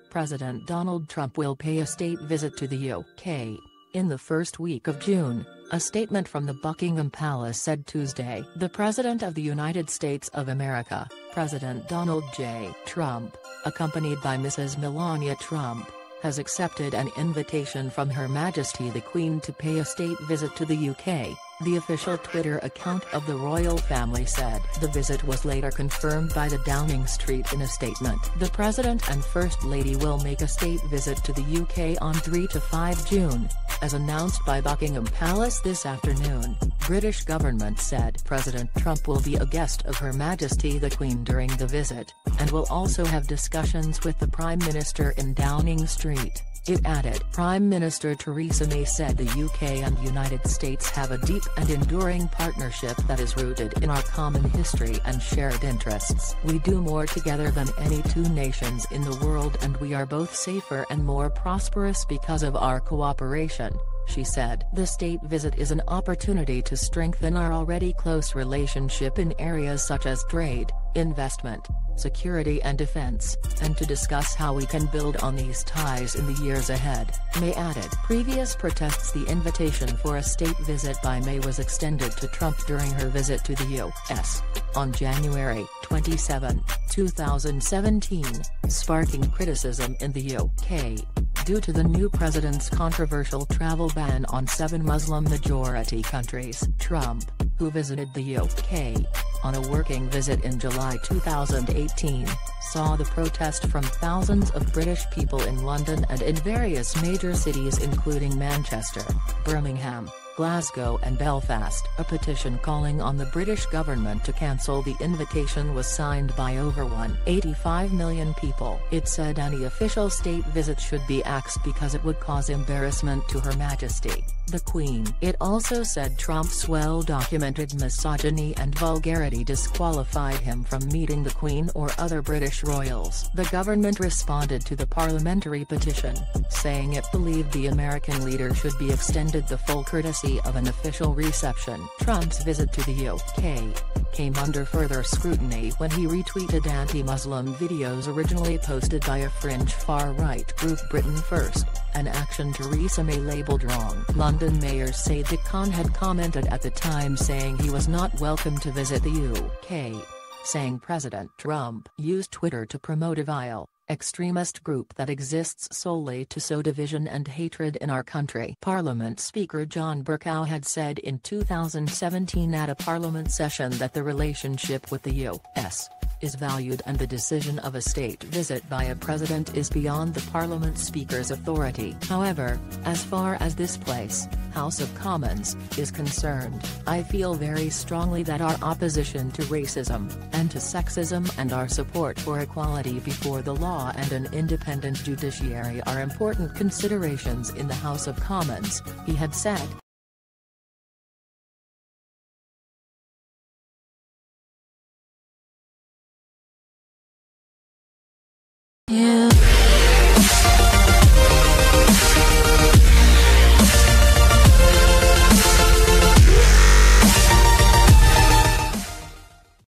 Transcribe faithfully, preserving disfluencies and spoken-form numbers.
President Donald Trump will pay a state visit to the U K in the first week of June, a statement from the Buckingham Palace said Tuesday. The President of the United States of America, President Donald J. Trump, accompanied by Missus Melania Trump, has accepted an invitation from Her Majesty the Queen to pay a state visit to the U K, the official Twitter account of the royal family said. The visit was later confirmed by the Downing Street in a statement. The President and First Lady will make a state visit to the U K on three to five June, as announced by Buckingham Palace this afternoon. British government said President Trump will be a guest of Her Majesty the Queen during the visit, and will also have discussions with the Prime Minister in Downing Street. It added, Prime Minister Theresa May said the U K and United States have a deep and enduring partnership that is rooted in our common history and shared interests. We do more together than any two nations in the world, and we are both safer and more prosperous because of our cooperation, she said. The state visit is an opportunity to strengthen our already close relationship in areas such as trade, investment, security and defense, and to discuss how we can build on these ties in the years ahead, May added. Previous protests. The invitation for a state visit by May was extended to Trump during her visit to the U S on January twenty-seventh, two thousand seventeen, sparking criticism in the U K, due to the new president's controversial travel ban on seven Muslim-majority countries. Trump, who visited the U K on a working visit in July two thousand eighteen, saw the protest from thousands of British people in London and in various major cities including Manchester, Birmingham, Glasgow and Belfast. A petition calling on the British government to cancel the invitation was signed by over one point eight five million people. It said any official state visit should be axed because it would cause embarrassment to Her Majesty the Queen. It also said Trump's well-documented misogyny and vulgarity disqualified him from meeting the Queen or other British royals. The government responded to the parliamentary petition, saying it believed the American leader should be extended the full courtesy of an official reception. Trump's visit to the U K came under further scrutiny when he retweeted anti-Muslim videos originally posted by a fringe far-right group Britain First, an action Theresa May labelled wrong. London Mayor Sadiq Khan had commented at the time saying he was not welcome to visit the U K, saying President Trump used Twitter to promote a vile, extremist group that exists solely to sow division and hatred in our country. Parliament Speaker John Bercow had said in two thousand seventeen at a Parliament session that the relationship with the U S is valued and the decision of a state visit by a president is beyond the Parliament Speaker's authority. However, as far as this place, House of Commons, is concerned, I feel very strongly that our opposition to racism, and to sexism and our support for equality before the law and an independent judiciary are important considerations in the House of Commons, he had said. Yeah.